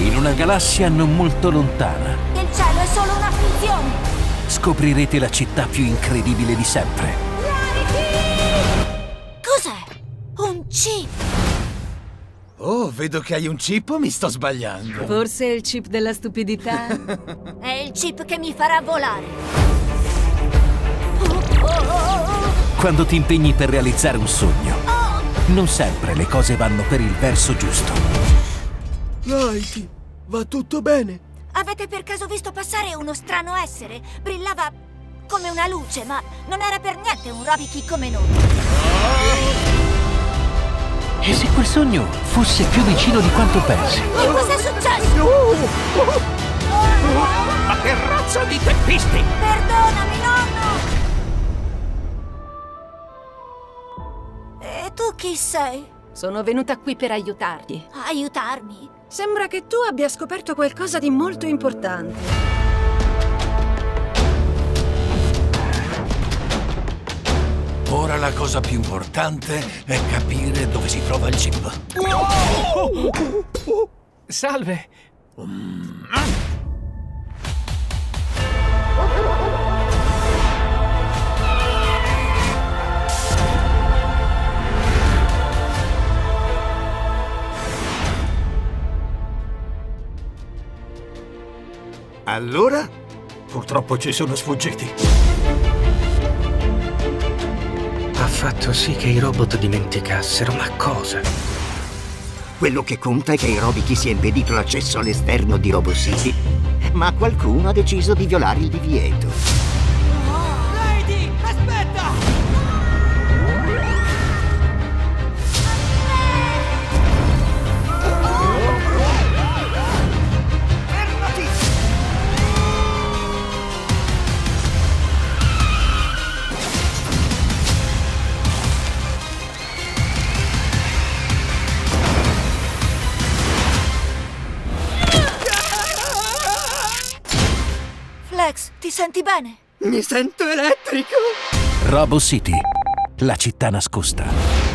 in una galassia non molto lontana. Il cielo è solo una finzione! Scoprirete la città più incredibile di sempre. Cos'è? Un chip! Oh, vedo che hai un chip o mi sto sbagliando? Forse è il chip della stupidità? È il chip che mi farà volare! Quando ti impegni per realizzare un sogno, non sempre le cose vanno per il verso giusto. Lighty, va tutto bene? Avete per caso visto passare uno strano essere? Brillava come una luce, ma non era per niente un Robiki come noi. E se quel sogno fosse più vicino di quanto pensi? Che cos'è successo? Ma che razza di teppisti! Perdonami, nonno! E tu chi sei? Sono venuta qui per aiutarti. Aiutarmi? Sembra che tu abbia scoperto qualcosa di molto importante. Ora la cosa più importante è capire dove si trova il chip. Salve! Allora? Purtroppo ci sono sfuggiti. Ha fatto sì che i robot dimenticassero, ma cosa? Quello che conta è che ai Robiki sia impedito l'accesso all'esterno di Robo City, ma qualcuno ha deciso di violare il divieto. Lady, aspetta! Fermati! Flex, ti senti bene? Mi sento elettrico! Robo City, la città nascosta.